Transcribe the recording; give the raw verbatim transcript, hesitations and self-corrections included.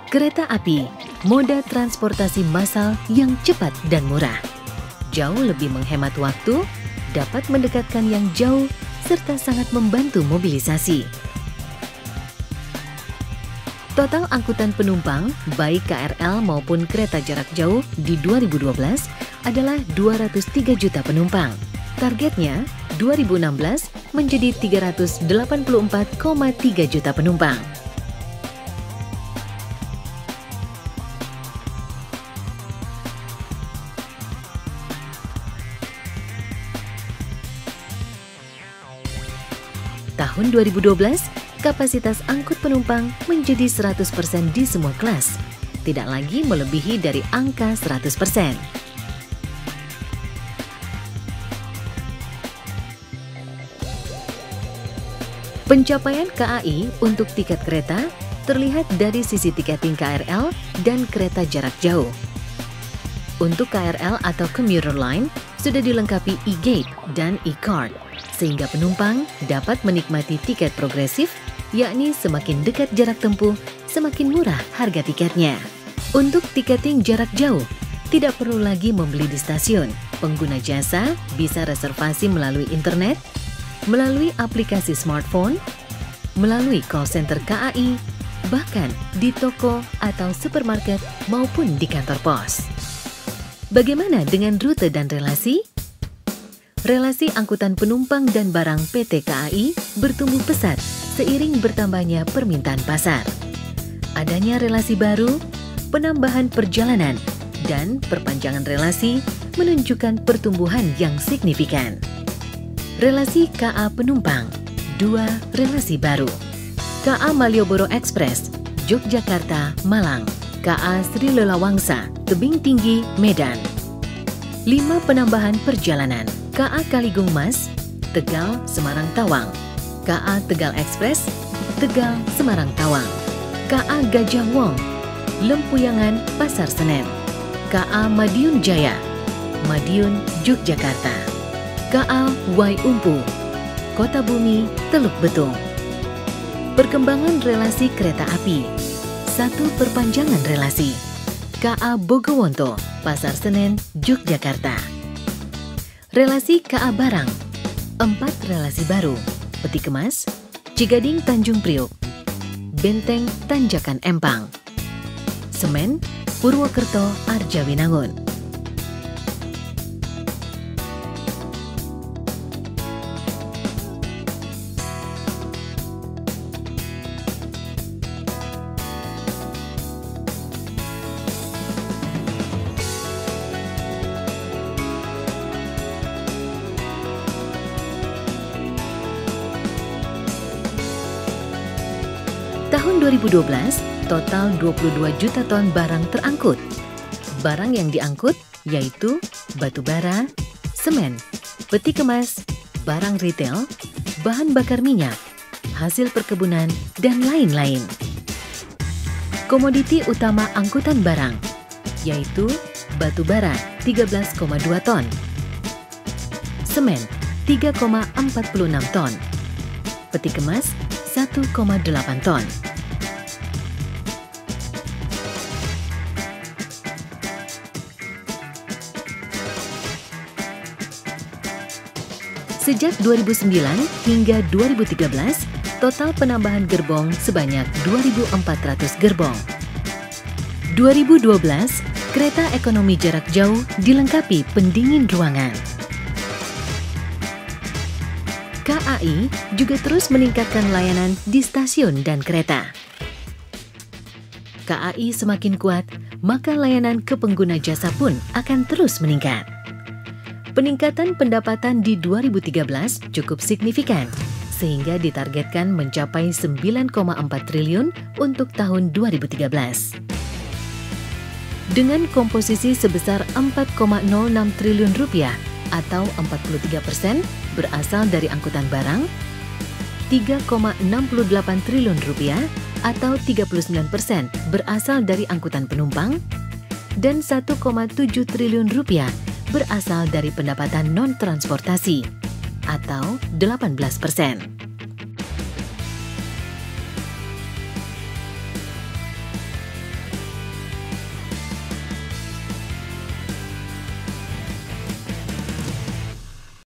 Kereta api, moda transportasi massal yang cepat dan murah. Jauh lebih menghemat waktu, dapat mendekatkan yang jauh, serta sangat membantu mobilisasi. Total angkutan penumpang, baik K R L maupun kereta jarak jauh di dua ribu dua belas adalah dua ratus tiga juta penumpang. Targetnya dua ribu enam belas menjadi tiga ratus delapan puluh empat koma tiga juta penumpang. Tahun dua ribu dua belas, kapasitas angkut penumpang menjadi seratus persen di semua kelas, tidak lagi melebihi dari angka seratus persen. Pencapaian K A I untuk tiket kereta terlihat dari sisi tiketing K R L dan kereta jarak jauh. Untuk K R L atau commuter line sudah dilengkapi e-gate dan e-card, sehingga penumpang dapat menikmati tiket progresif, yakni semakin dekat jarak tempuh, semakin murah harga tiketnya. Untuk tiketing jarak jauh, tidak perlu lagi membeli di stasiun. Pengguna jasa bisa reservasi melalui internet, melalui aplikasi smartphone, melalui call center K A I, bahkan di toko atau supermarket maupun di kantor pos. Bagaimana dengan rute dan relasi? Relasi angkutan penumpang dan barang P T K A I bertumbuh pesat seiring bertambahnya permintaan pasar. Adanya relasi baru, penambahan perjalanan, dan perpanjangan relasi menunjukkan pertumbuhan yang signifikan. Relasi K A penumpang, dua relasi baru. K A Malioboro Express, Yogyakarta, Malang. K A Sri Lelawangsa, Tebing Tinggi, Medan. lima penambahan perjalanan. K A Kaligung Mas, Tegal, Semarang, Tawang. K A Tegal Express, Tegal, Semarang, Tawang. K A Gajah Wong, Lempuyangan, Pasar Senen. K A Madiun Jaya, Madiun, Yogyakarta. K A Wai Umpu, Kota Bumi, Teluk Betung. Perkembangan relasi kereta api. Satu perpanjangan relasi. K A Bogowonto, Pasar Senen, Yogyakarta. Relasi K A Barang. Empat relasi baru. Peti Kemas, Cigading, Tanjung Priok. Benteng, Tanjakan Empang. Semen, Purwokerto, Arjawinangun. Tahun dua ribu dua belas, total dua puluh dua juta ton barang terangkut. Barang yang diangkut yaitu batu bara, semen, peti kemas, barang retail, bahan bakar minyak, hasil perkebunan, dan lain-lain. Komoditi utama angkutan barang yaitu batu bara tiga belas koma dua ton, semen tiga koma empat puluh enam ton, peti kemas satu koma delapan ton. Sejak dua ribu sembilan hingga dua ribu tiga belas, total penambahan gerbong sebanyak dua ribu empat ratus gerbong. dua ribu dua belas, kereta ekonomi jarak jauh dilengkapi pendingin ruangan. K A I juga terus meningkatkan layanan di stasiun dan kereta. K A I semakin kuat, maka layanan ke pengguna jasa pun akan terus meningkat. Peningkatan pendapatan di dua ribu tiga belas cukup signifikan, sehingga ditargetkan mencapai sembilan koma empat triliun untuk tahun dua ribu tiga belas. Dengan komposisi sebesar empat koma nol enam triliun rupiah atau empat puluh tiga persen berasal dari angkutan barang, tiga koma enam delapan triliun rupiah atau tiga puluh sembilan persen berasal dari angkutan penumpang, dan satu koma tujuh triliun rupiah berasal dari pendapatan non-transportasi atau delapan belas persen.